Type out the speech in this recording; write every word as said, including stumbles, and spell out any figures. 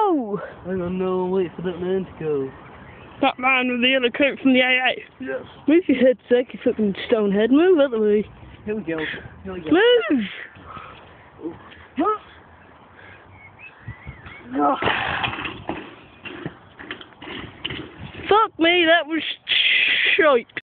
go! Hang on, no, wait for that man to go. That man with the yellow coat from the A A. Yes. Move your head, Zach, you fucking stonehead. Move out the way. Here we go. Here we go. Move! Huh? No. Fuck me, that was shite.